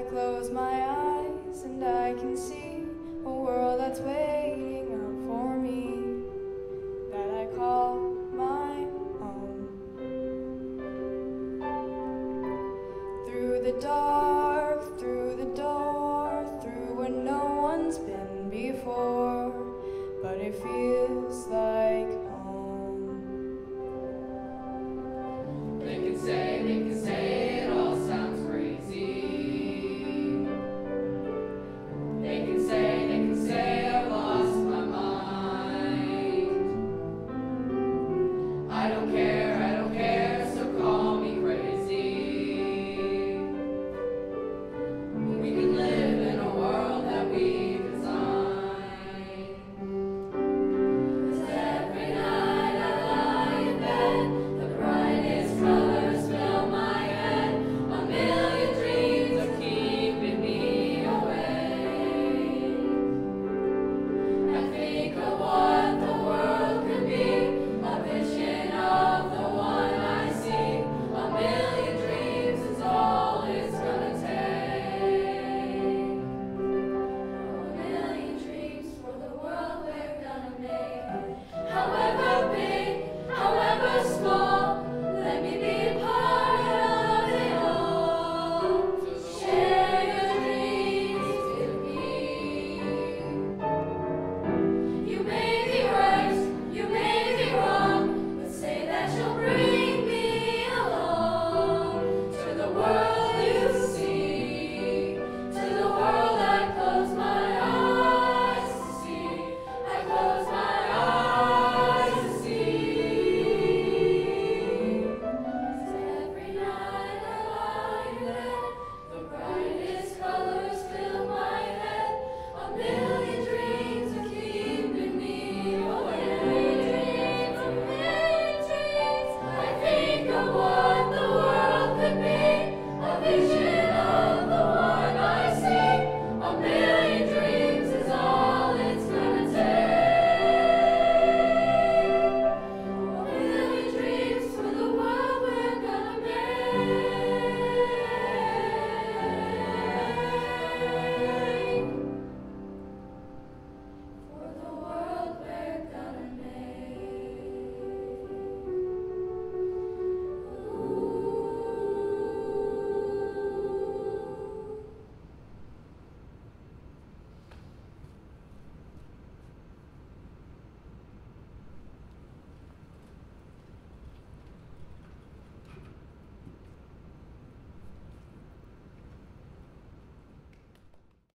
close my eyes and I can see a world that's waiting up for me, that I call my own. Through the dark, through the door, through where no one's been before, but it feels like